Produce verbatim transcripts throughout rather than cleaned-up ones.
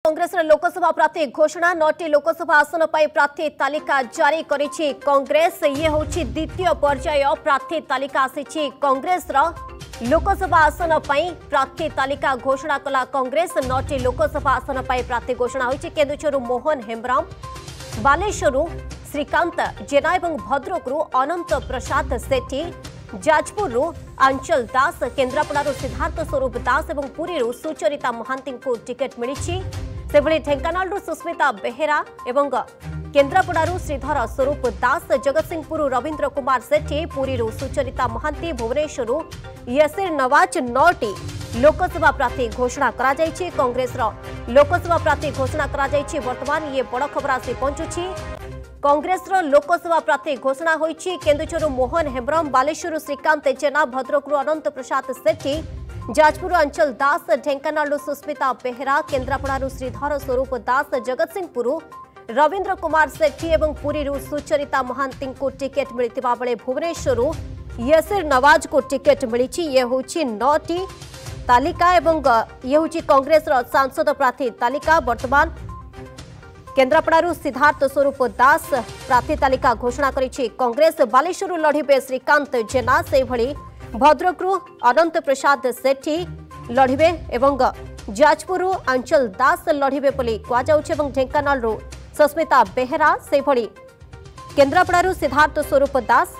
कांग्रेस लोकसभा प्रार्थी घोषणा नौटी लोकसभा आसन पर प्रार्थी तालिका जारी करिछि कांग्रेस। ये होछि द्वितीय पर्याय प्रार्थी तालिका आसी कांग्रेस लोकसभा आसन पर प्रार्थी तालिका घोषणा कला कांग्रेस। नौटी लोकसभा आसन पर प्रार्थी घोषणा होछि केन्दुझरु मोहन हेम्ब्रम, बालेश्वरु श्रीकांत जेना और भद्रकरू अनंत प्रसाद सेठी, जाजपुर आंचल दास, केन्द्रापड़ारू सिद्धार्थ स्वरूप दास और पुरी सुचरिता महांती को टिकेट मिली। से ढेंकानाल सुस्मिता बेहेरा और केन्द्रापड़ारू श्रीधर स्वरूप दास, जगतसिंहपुर रवींद्र कुमार सेठी, पुरी सुचरिता महांती, भुवनेश्वर यसीर नवाज नौटी लोकसभा प्रार्थी घोषणा करा जायछि। कांग्रेस लोकसभा प्रार्थी घोषणा करा जायछि। वर्तमान ये बड़ खबर आसी पहुंचुछि। कांग्रेस लोकसभा प्रार्थी घोषणा होइछि केन्दुझरु मोहन हेम्ब्रम, बालेश्वर श्रीकांत जेना, भद्रकरू अनंत प्रसाद सेठी, जाजपुर अंचल दास, ढेंकानाल सुस्मिता बेहेरा, केन्द्रापड़ारू श्रीधर स्वरूप दास, जगतसिंहपुर रवींद्र कुमार सेठी और पुरी सुचरिता महांती को टिकेट मिलता बेले भुवनेश्वर यसीर नवाज को टिकेट मिली। ये होछि नौटी तालिका एवं ये होछि कांग्रेस सांसद प्रार्थी तालिका। वर्तमान केन्द्रापड़ारू सिद्धार्थ स्वरूप दास प्रार्थी तालिका घोषणा करिछि कांग्रेस। बालेश्वरु लढ़िबे श्रीकांत जेना, से भली भद्रकरू अनंत प्रसाद सेठी लढ़िबे एवं जाजपुर आंचल दास लढ़िबे बोली कहा जाउछि एवं ढेंकानालरू सुस्मिता बेहेरा, से भली केन्द्रापड़ारू सिद्धार्थ स्वरूप दास,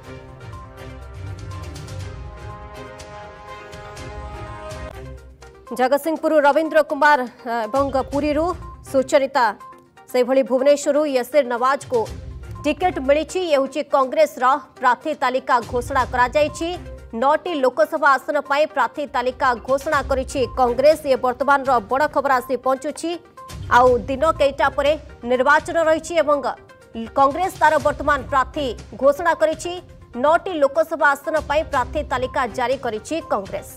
जगतसिंहपुर रवींद्र कुमार एवं पुरी सुचरिता, से भली भुवनेश्वर यसीर नवाज को टिकेट मिली। ये होछि कांग्रेस प्रार्थी तालिका घोषणा करा जायछि। नौटी लोकसभा आसन पर प्रार्थी तालिका घोषणा करिछि कांग्रेस। ये वर्तमान बड़ खबर आसी पहुंचुछि। आउ दिन केटा परे निर्वाचन रहिछि एवं कांग्रेस तार वर्तमान प्रार्थी घोषणा करिछि। नौटी लोकसभा आसन पर प्रार्थी तालिका जारी करिछि कांग्रेस।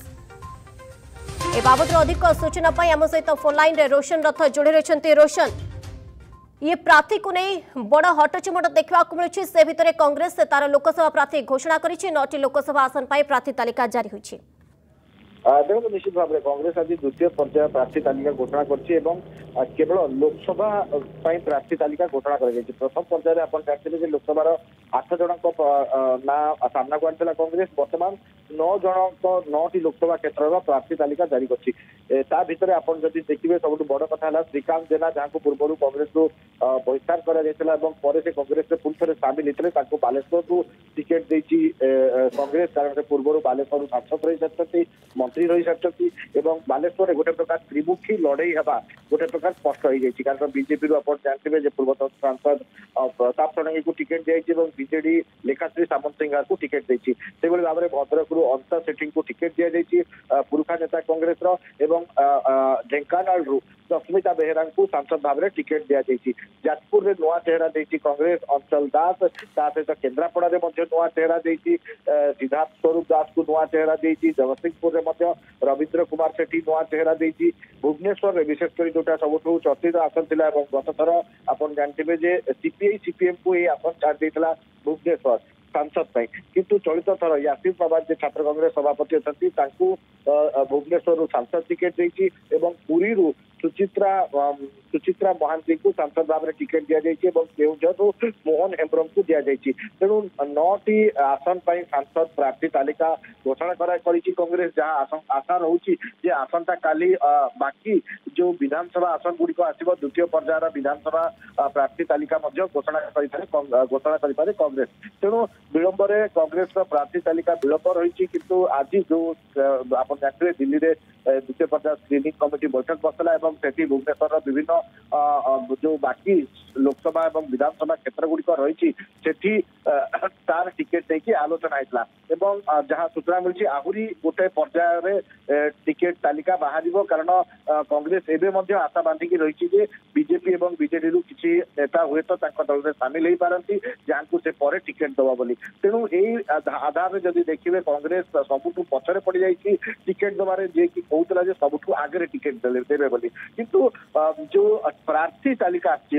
ए बाबद अधिक सूचना पाई आम सहित फोन लाइन रे रोशन रथ जोड़ी रही। रोशन, ये प्रार्थी को नहीं बड़ हटचमट देखा मिलूँ, से भितर कांग्रेस तार लोकसभा प्रार्थी घोषणा करिछि। नौटी लोकसभा आसन पर प्रार्थी तालिका जारी होइछि। देखो निश्चित भाव में कांग्रेस आज द्वितीय पर्याय प्रार्थी तालिका घोषणा करछि एवं केवल लोकसभा प्रार्थी तालिका घोषणा कर प्रथम पर्यायर आप जानते लोकसभा आठ जन ना सामना को आनी कांग्रेस। वर्तमान नौ जन नौटी लोकसभा क्षेत्र प्रार्थी तालिका जारी करछि। ता भितर आप देखिए सब बड़ कथा है श्रीकांत जेना जहाँ पूर्व कांग्रेस को बहिष्कार कर कांग्रेस पुणी थे सामिल होते बालेश्वर को टिकेट देती कांग्रेस, कारण से पूर्व बालेश्वर सांसद रही सारी मंत्री रही सारी बालेश्वर गोटे प्रकार त्रिमुखी लड़ई हवा गोटे प्रकार स्पष्ट हो जाए। कारण बीजेपी रू आप जानते पूर्वतन सांसद प्रताप षडंगी को टिकेट दिया बीजेडी लेखाश्री सामंतसिंह को टिकेट देती भाव में भद्रक अंता सेठी को टिकेट दि जाएगी पुरुखा नेता कांग्रेस ढेंकानाल सुस्मिता बेहेरा को सांसद भाव में टिकेट दि जाएगी। जाजपुर में नुआ चेहरा देती कांग्रेस अंचल दास, सहित केन्द्रापड़ा नुआ चेहरा देती सिद्धार्थ स्वरूप दास को नुआ चेहरा देती, जगतसिंहपुर में रवींद्र कुमार सेठी नुआ चेहरा देती, भुवनेश्वर में विशेषकर जोटा सब चर्चित आसन था गत थर आप जानते सीपीआई सीपीएम को ये आसन छाड़ भुवनेश्वर सांसद किंतु चलित थर यासीर प्रभात जो छात्र कांग्रेस सभापति अच्छा भुवनेश्वर सांसद टिकेट देती पुरी सुचित्रा सुचित्रा महांती को सांसद भाव में टिकेट दि जाएगी केउझरु मोहन हेम्ब्रम को दि जाएगी। तेणु नौटी आसन पर सांसद प्रार्थी तालिका घोषणा कांग्रेस जहाँ आशा रोचे आसनटा काली बाकी जो विधानसभा आसन गुड़िक आसो द्वितीय पर्यायर विधानसभा प्रार्थी तालिका घोषणा घोषणा करें कांग्रेस। तेणु विलंब कांग्रेस प्रार्थी तालिका विलंब रही किंतु आज जो आप जानते दिल्ली में द्वितीय पर्यायर स्क्रीनिंग कमिटी बैठक बसला से भुवनेश्वर विभिन्न जो बाकी लोकसभा और विधानसभा क्षेत्र गुड़िक रही तार टिकेट देकी आलोचना होता जहाँ सूचना मिली आहरी गोटे पर्यायर टिकेट तालिका बाहर कारण कांग्रेस एवं आशा बांधिकी रही बीजेपी और बीजेडी किसी नेता हुए तो दल में सामिल हो पारती जहाँ को से पर टिकेट दबा बोली। तेणु यही आधार में जब देखिए कांग्रेस सबुठू पछरे पड़ जाए टिकेट दबारे जे कि कहूला सबुठू आगे टिकेट देवे बोली किंतु जो प्रार्थी तालिका आछि अधिकार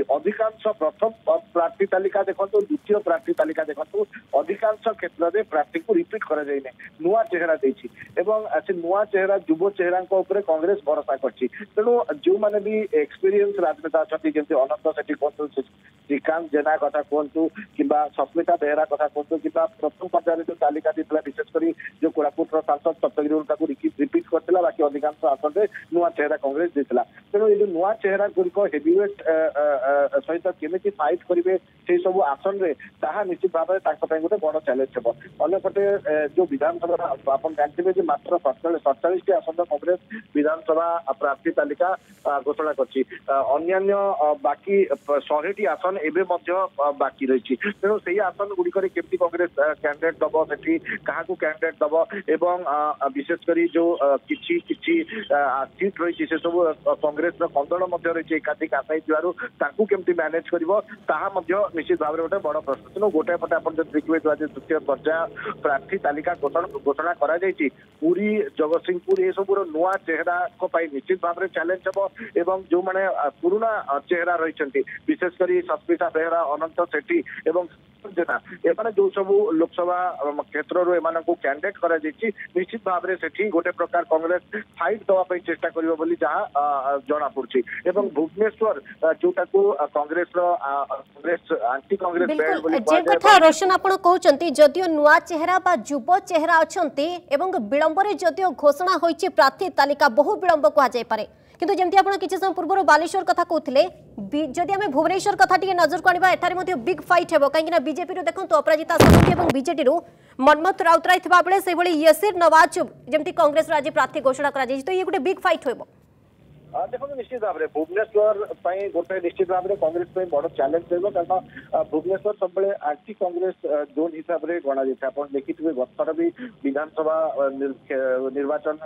अधिकांश प्रथम प्रार्थी तालिका देखो द्वितीय प्रार्थी तालिका देखो अधिकांश क्षेत्र में प्रार्थी को रिपीट कर नुआ चेहरा देछि एवं से नुआ चेहरा युव चेहरा कांग्रेस भरोसा करछि तेणु जो माने भी एक्सपीरियंस राजनेता अच्छा जमी अनंत सेठी कहतु श्रीकांत जेना कथा कहतु कि सस्मिता बेहरा कथा कहतु कि प्रथम पर्यायर जो तालिका देता विशेषकर जो कोरापुट सांसद सप्तगिरी रिपीट करता बाकी अधिकांश आसन में नुआ चेहरा कांग्रेस देता तेणु ये नुआ चेहरा गुड़िक हेवीवेट सहित केमी फाइट करेंगे से सब आसन में ताहा निश्चित भाव में गोटे बड़ चैलेंज हो अंपटे जो विधानसभा आप जानते मात्र सड़चाश टी आसन कांग्रेस विधानसभा प्रार्थी तालिका घोषणा करन्य बाकी शहे टी आसन एवं बाकी रही तेणु से आसन गुड़िक केमती कांग्रेस कैंडिडेट दब से क्या कैंडिडेट दब एवं विशेषकर जो किसी किसी सीट रही से सब कांग्रेस कंदल रही एकाधिक आशायी केमती मैनेज कर निश्चित भाव में गोटे बड़ प्रश्न तेणु गोटे पटे आप देखिए द्वितीय पर्याय प्रार्थी तालिका घोषणा करा पुरी जगतसिंहपुर ये सब नुआ चेहरा निश्चित भाव में चैलेंज हम एवं जो मैंने पुराना चेहरा रही विशेषकर सस्मिता बेहरा अनंत सेठी एवं जेना एमाने जो सब लोकसभा क्षेत्र एम कैंडिडेट कर निश्चित भाव में सेठी गोटे प्रकार कांग्रेस फाइट दवाई चेष्टा कर जहाँ जना पड़ी एवं भुवनेश्वर जोटा को कांग्रेस कांग्रेस आंटी कांग्रेस रोशन आप कहते जदियो नुआ चेहरा बा युव चेहरा अच्छा विलंब जदियो घोषणा होइछि प्रार्थी तालिका बहु विलंब कहुए किंतु जमती आप किसी समय पूर्व बालेश्वर कथा कहते जदि आम भुवनेश्वर कथा नजर को आने एठारे बिग फाइट हे कहीं बीजेपी देखो अपराजिता साहू और बीजेडी मनमथ राउतराय थिबा बेले से भली यसीर नवाज जमती कांग्रेस आज प्रार्थी घोषणा करा तो ये गोटे बिग फाइट हो देखो निश्चित भाव में भुवनेश्वर गोटे निश्चित भाव में कांग्रेस बड़ चैलेंज रहा कारण भुवनेश्वर सब आंटी कांग्रेस जोन हिसाब से गणा जाए आप देखिए गतर भी विधानसभा निर्वाचन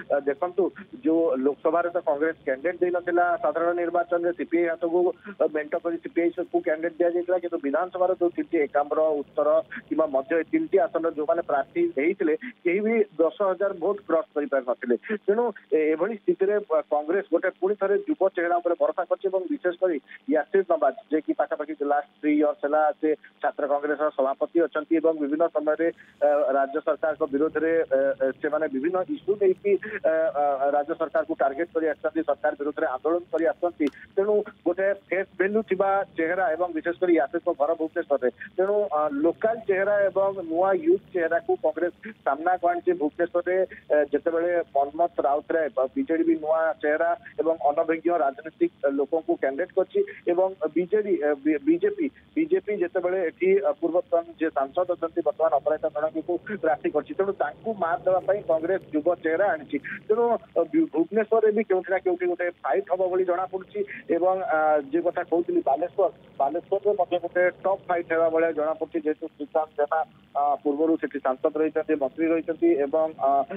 देखु जो लोकसभा तो कांग्रेस कैंडिडेट दे ना साधारण निर्वाचन में सीपीआई हाथ को मेंट कर सीपीआई को कैंडिडेट दि जाता कि विधानसभा जो तीन एकाम्र उत्तर कि मध्य तीन आसन जो मैंने प्रार्थी होते कहीं भी दस हजार भोट क्रॉस कर पार नथिले तेणु एभली स्थिति में कांग्रेस गोटे पुणी थे युव चेहरा भरोसा कर विशेषकर यासिर नवाज जे कि पाखापाखि लास्ट थ्री इयर्स है से छात्र कांग्रेस सभापति अच्छा विभिन्न समय राज्य सरकार विरोध में से माने विभिन्न इश्यू नहीं राज्य सरकार को टार्गेट कर सरकार विरोध में आंदोलन कर तेणु गोटे फेस वैल्यू थिबा चेहरा एवं विशेषकर यासिर घर भुवनेश्वर तेणु लोकाल चेहरा एवं नुआ यूथ चेहरा को कांग्रेस सामना को आनी भुवनेश्वर जितेबाला मनमथ राउतराय बीजेडी भी नुआ चेहरा एवं अनभिज्ञ राजनीतिक लोकों को कैंडिडेट करछि एवं बीजेडी बीजेपी बीजेपी जितेबाला एठी पूर्वतन जे सांसद अछंती वर्तमान अपराजिता षडंगी को प्रार्थी करछि तेणु तांकू मार देबा पई कांग्रेस युव चेहरा आनिछि तेणु भुवनेश्वर भी केउठी ना केउठी गोटे फाइट हबो बोली जणा पड़छि एवं जे कथा कहउतली बालेश्वर बालेश्वर रे मध्ये गोटे टॉप फाइट हेबा बोली जणा पड़छि जेतु श्रीकांत जेना पूर्वरु सेठी सांसद रहितथि मंत्री रहितथि एवं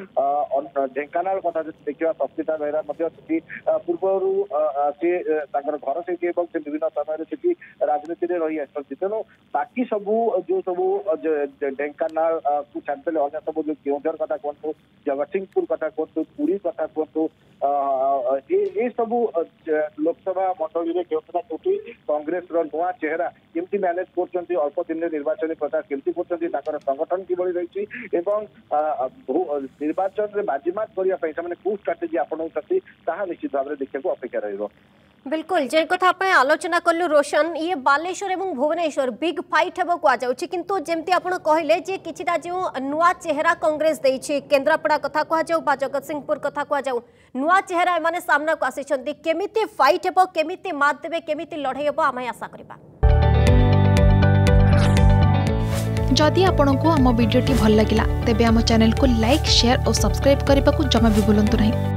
ढेंकानाल कथा देखिबा सस्मिता बेहरा मध्ये सेठी पूर्वरु से घर से विभिन्न समय राजनीति में रही आसती तेणु बाकी सबू जो सबू ढेंकानाल को छाड़देले अन्य सब जो केउझर कथा कहतु जगतसिंहपुर कथा कहतु पुरी कथा कहतु ये सबू लोकसभा मंडली में केउठा केउठी कांग्रेस नुआ चेहरा केमती मैनेज कर अल्प दिन निर्वाचन प्रचार केमती कर संगठन किभली रही एवं निर्वाचन में बाजीमात करने कौ स्ट्राटेजी अपनाऊँच निश्चित भाव में देखा अपेक्षा रही बिल्कुल जे कथा आप आलोचना कलु रोशन ये बालेश्वर एवं भुवनेश्वर बिग फाइट हेबो कहुचे किंतु जेमती आपण कहले जे किछिटा जो नुआ चेहरा कांग्रेस देछि केन्द्रापड़ा कथा कह जाऊ बा जगतसिंहपुर कथा कह जाऊ नुआ चेहरा एमाने सामना को आसिछन्ती केमिति फाइट हेबो केमिति मात देबे केमिति लड़ाई हेबो आमे आशा करिबा। जदि आपंक आम भिडी भल लगा तेब आम चैनल को लाइक शेयर और सब्सक्राइब करने को जमा भी भूलु नहीं।